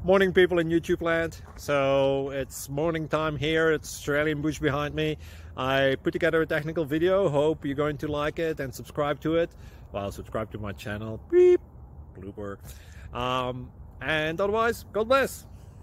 Morning, people in YouTube land. So it's morning time here. It's Australian bush behind me. I put together a technical video. Hope you're going to like it and subscribe to it. Well, subscribe to my channel. Beep. Blooper. And otherwise, God bless.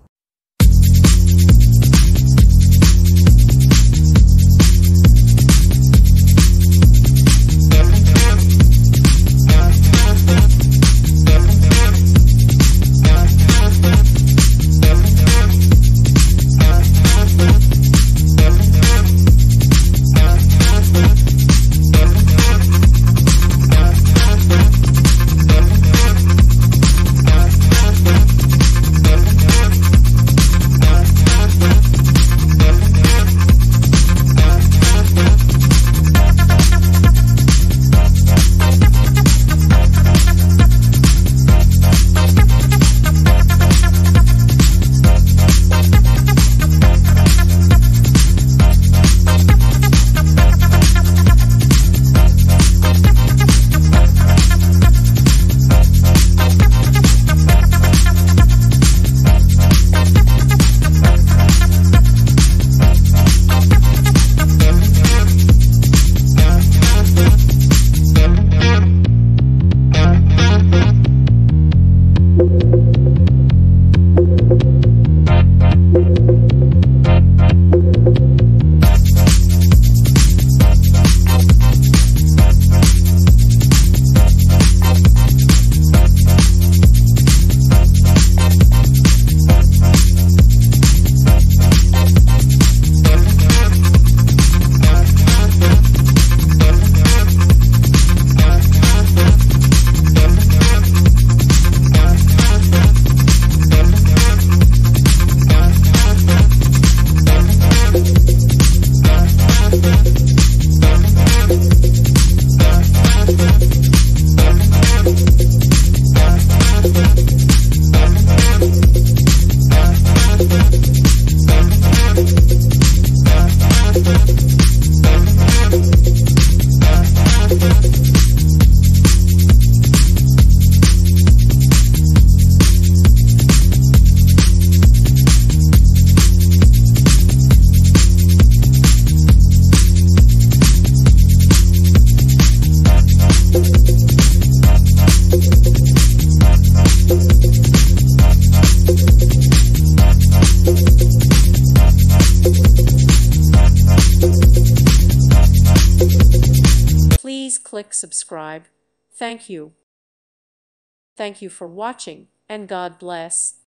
Please click subscribe. Thank you. Thank you for watching, and God bless.